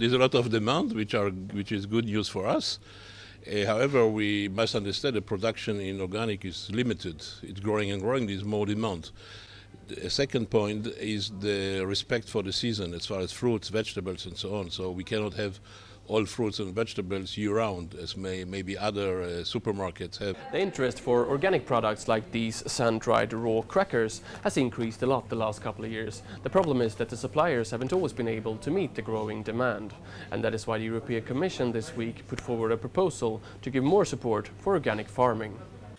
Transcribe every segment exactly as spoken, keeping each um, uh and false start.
there's a lot of demand, which are which is good news for us. Uh, however, we must understand the production in organic is limited. It's growing and growing. There's more demand. The second point is the respect for the season as far as fruits, vegetables, and so on. So we cannot have all fruits and vegetables year-round, as may, maybe other uh, supermarkets have. The interest for organic products like these sun-dried raw crackers has increased a lot the last couple of years. The problem is that the suppliers haven't always been able to meet the growing demand. And that is why the European Commission this week put forward a proposal to give more support for organic farming.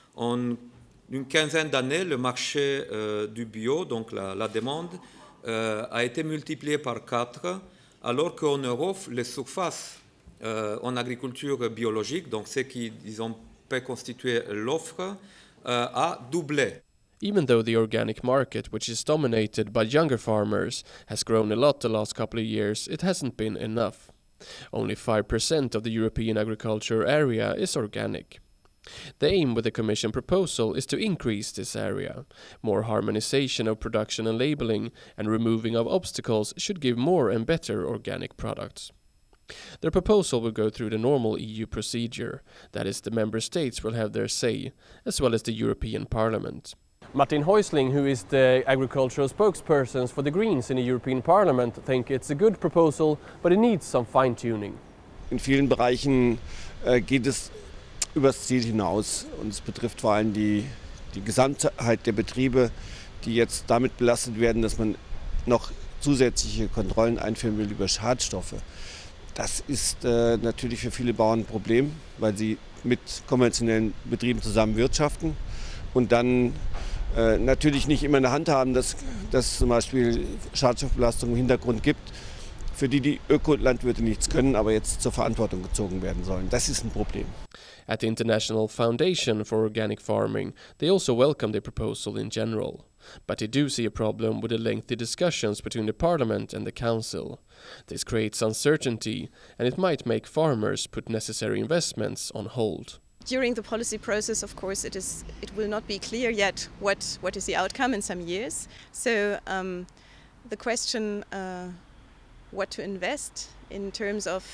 En une quinzaine d'années, le marché euh, du bio, donc la, la demande, euh, a été multiplié par quatre, alors qu'en Europe, les surfaces euh, en agriculture biologique, donc ce qui, disons, peut constituer l'offre, euh, a doublé. Even though the organic market, which is dominated by younger farmers, has grown a lot the last couple of years, it hasn't been enough. Only five percent of the European agriculture area is organic. The aim with the Commission proposal is to increase this area. More harmonization of production and labeling and removing of obstacles should give more and better organic products. The proposal will go through the normal E U procedure, that is, the member states will have their say, as well as the European Parliament. Martin Häusling, who is the agricultural spokesperson for the Greens in the European Parliament, think it's a good proposal, but it needs some fine-tuning. In vielen Bereichen äh, geht es übers Ziel hinaus und es betrifft vor allem die, die Gesamtheit der Betriebe, die jetzt damit belastet werden, dass man noch zusätzliche Kontrollen einführen will über Schadstoffe. Das ist äh, natürlich für viele Bauern ein Problem, weil sie mit konventionellen Betrieben zusammen wirtschaften und dann äh, natürlich nicht immer in der Hand haben, dass es zum Beispiel Schadstoffbelastungen im Hintergrund gibt, für die die Ökolandwirte nichts können, aber jetzt zur Verantwortung gezogen werden sollen. Das ist ein Problem. At the International Foundation for Organic Farming, they also welcome the proposal in general. But they do see a problem with the lengthy discussions between the Parliament and the Council. This creates uncertainty, and it might make farmers put necessary investments on hold. During the policy process, of course, it is it will not be clear yet what what is the outcome in some years. So um, the question uh, what to invest in terms of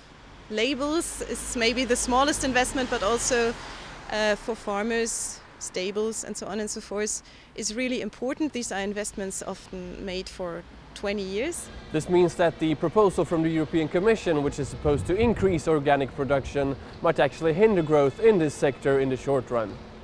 labels is maybe the smallest investment, but also uh, for farmers, stables and so on and so forth is really important. These are investments often made for twenty years. This means that the proposal from the European Commission, which is supposed to increase organic production, might actually hinder growth in this sector in the short run.